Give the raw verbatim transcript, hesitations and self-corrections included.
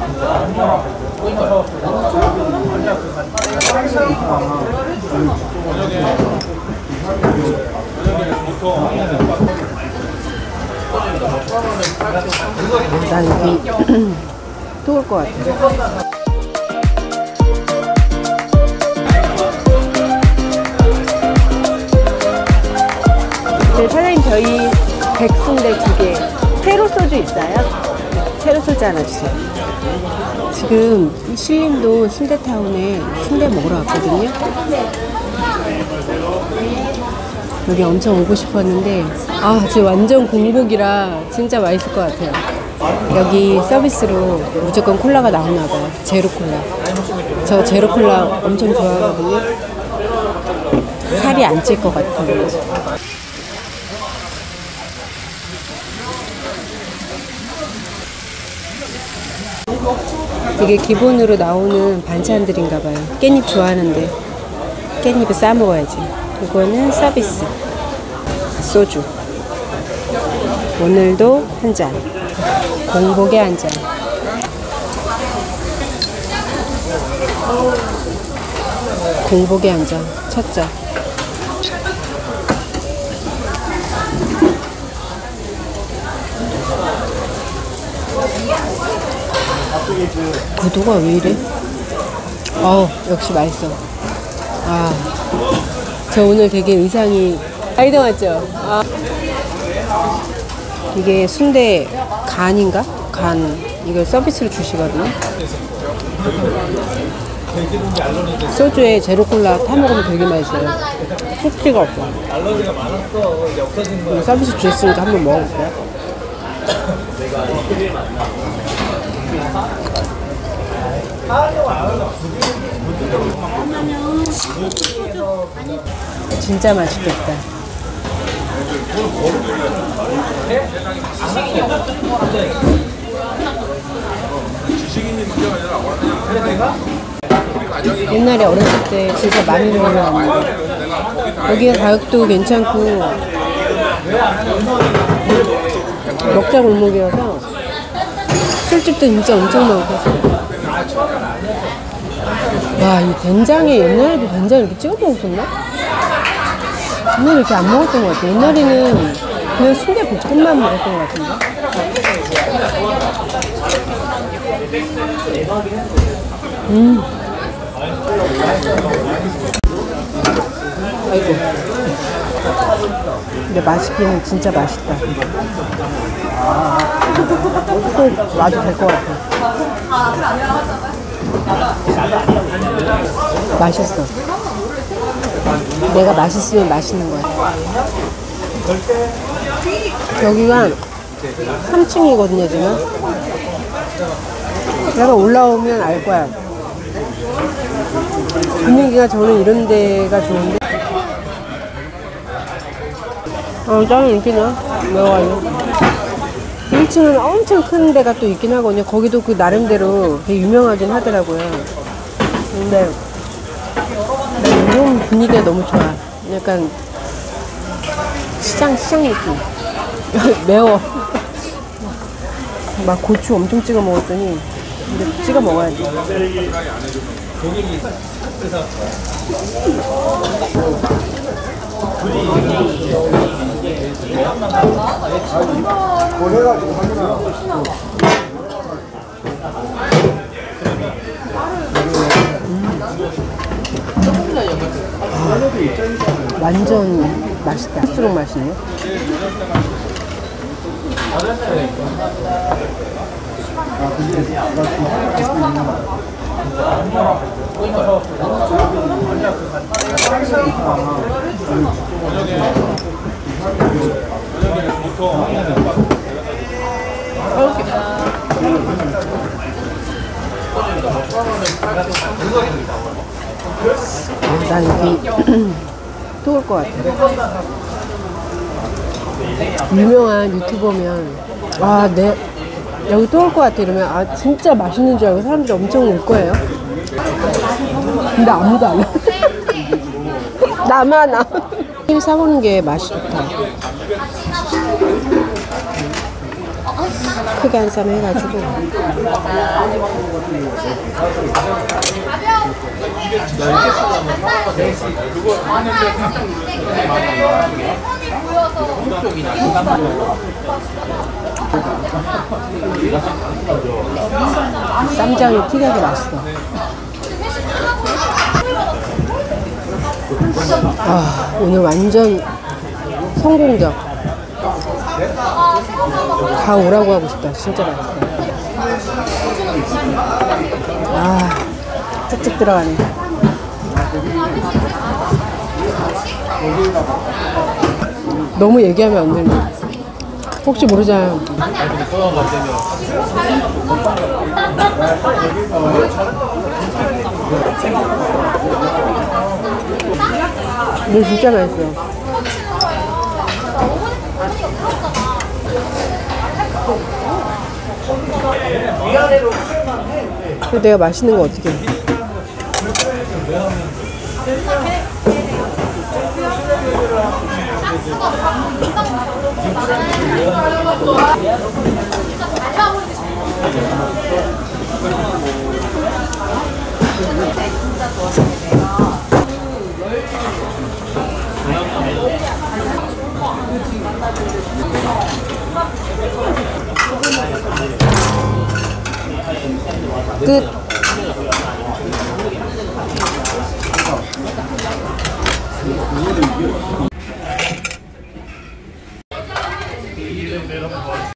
난 여기 또 올 것 같아. 네, 사장님 저희 백순대 두 개. 채로 소주 있어요? 채로 소주 하나 주세요. 지금 신림도 순대타운에 순대 먹으러 왔거든요. 여기 엄청 오고 싶었는데 아 지금 완전 공복이라 진짜 맛있을 것 같아요. 여기 서비스로 무조건 콜라가 나오나봐요. 제로 콜라. 저 제로 콜라 엄청 좋아하거든요. 살이 안 찔 것 같아요. 이게 기본으로 나오는 반찬들인가봐요. 깻잎 좋아하는데 깻잎을 싸 먹어야지. 이거는 서비스 소주. 오늘도 한 잔. 공복에 한 잔. 공복에 한 잔. 첫 잔. 구도가 왜 이래? 어우 역시 맛있어. 아, 저 오늘 되게 의상이 아이돌 같죠? 아. 이게 순대 간인가? 간 이걸 서비스로 주시거든요. 소주에 제로콜라 타 먹으면 되게 맛있어요. 속지가 없어. 서비스 주셨으니까 한번 먹어볼까요? 진짜 맛있겠다. 옛날에 어렸을 때 진짜 많이 먹었는데 여기가 가격도 괜찮고 먹자 골목이어서 술집도 진짜 엄청 많고. 와, 이 된장에 옛날에도 된장 이렇게 찍어 먹었었나? 옛날에 이렇게 안 먹었던 것 같아. 옛날에는 그냥 순대 볶음만 먹었던 것 같은데. 음. 아이고. 근데 맛있기는 진짜 맛있다. 꼭 와도 될 것 같아. 맛있어. 내가 맛있으면 맛있는 거야. 여기가 삼 층이거든요 지금. 내가 올라오면 알 거야. 분위기가 저는 이런 데가 좋은데. 어, 짱 인기나? 매워요. 일 층은 엄청 큰 데가 또 있긴 하거든요. 거기도 그 나름대로 되게 유명하긴 하더라고요. 근데 이런 분위기가 너무 좋아. 약간 시장 시장 느낌. 매워. 막 고추 엄청 찍어 먹었더니 근데 찍어 먹어야지. 아, 완전 맛있다. 할수록 맛있네. 난 여기 또 올 것 같아. 유명한 유튜버면 와, 내 여기 또 올 것 같아 이러면 아 진짜 맛있는 줄 알고 사람들이 엄청 올 거예요. 근데 아무도 안 와. 나만 와. 힘 사보는 게 맛이 좋다. 크게 한 쌈 해가지고. 쌈장이 특이하게 맛있어. 아, 오늘 완전 성공적. 다 오라고 하고 싶다. 진짜 맛있어. 아, 쭉쭉 들어가네. 너무 얘기하면 안 되는데. 혹시 모르잖아. 이거 진짜 맛있어. 그리고 내가 맛있는 거 어떻게 해? 끝.